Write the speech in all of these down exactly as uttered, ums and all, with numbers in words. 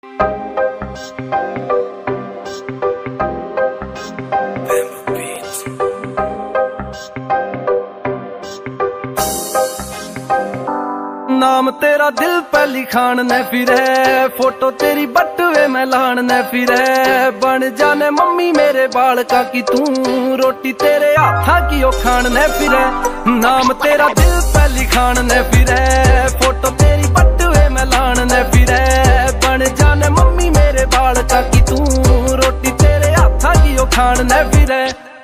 नाम तेरा दिल पे लिखान ने फिरे, फोटो तेरी बटुए में लान ने फिरे। बन जाने मम्मी मेरे बाल का कि तू रोटी तेरे हाथा की ओ खान ने फिरे। नाम तेरा दिल पे लिखान ने फिरे, फोटो तेरी बटुए में लान ने फिरे। बन जाने मम्मी मेरे बाल का कि तू रोटी तेरे हाथा की ओ खान ने फिरे।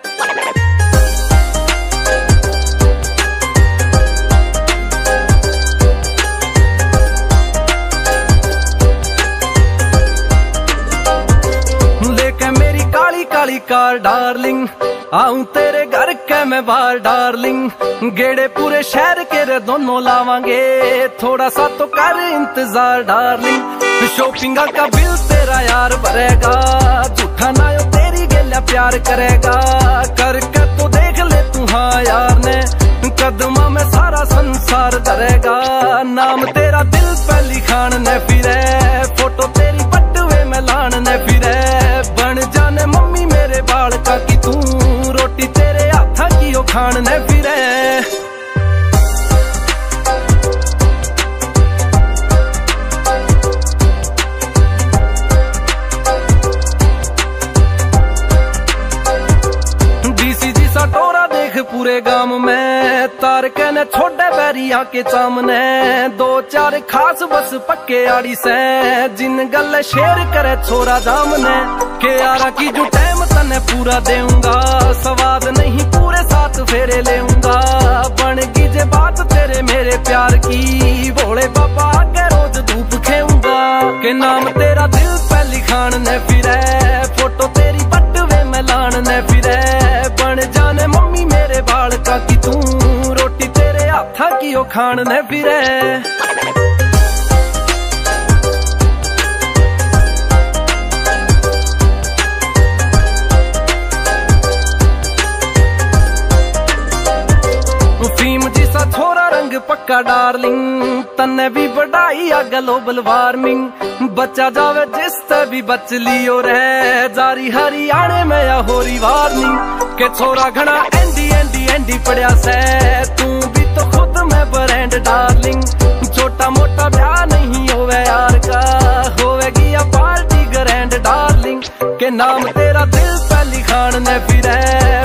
काली कार डार्लिंग आऊं तेरे घर के मैं बाहर डार्लिंग। गेड़े पूरे शहर के रे दोनों लावांगे, थोड़ा सा तो कर इंतजार डार्लिंग। शॉपिंग का बिल तेरा यार भरेगा, झूठा ना यो तेरी गेल्या प्यार करेगा। करके तो देख ले तू हाँ यार ने, कदमा में सारा संसार धरेगा। नाम तेरा दिल पे लिखान ने फिरे, फोटो तेरी बटुए में लान ने फिरे। बन जाने मम्मी मेरे बाल का कि तू रोटी तेरे हाथा की ओ खान ने फिरे। डीसीजी सा टोरा देख पूरे गांव में, तार के ने छोड़े बैरिया के सामने। दो चार खास बस पक्के आड़ी से, जिन गल शेर करे छोरा दामने। के यारा की जो टाइम तने पूरा देऊंगा, स्वाद नहीं पूरे साथ फेरे लेऊंगा। बन जे बात तेरे मेरे प्यार की, भोले बाबा के रोज धूप खेऊंगा। के नाम तेरा दिल पे लिखान ने फिरे, फोटो तेरी बटुए में लान ने फिरे। बन जाने मम्मी मेरे बाल का कि तू रोटी तेरे हाथा की ओ खान ने फिरे। फीम जिसा छोरा रंग पक्का डार्लिंग, तन्ने भी बढ़ाई आ ग्लोबल वार्मिंग। बच्चा जावे जिस ते भी बच लियो रे, जारी हरियाणे में या होरी वार्निंग। के छोरा घना एंडी एंडी एंडी पड़िया से, तू भी तो खुद में ब्रांड डार्लिंग। छोटा मोटा ब्याह नहीं होवे यार का, होवेगी या पार्टी ग्रैंड डार्लिंग। के नाम तेरा दिल पे लिखान ने फिरे,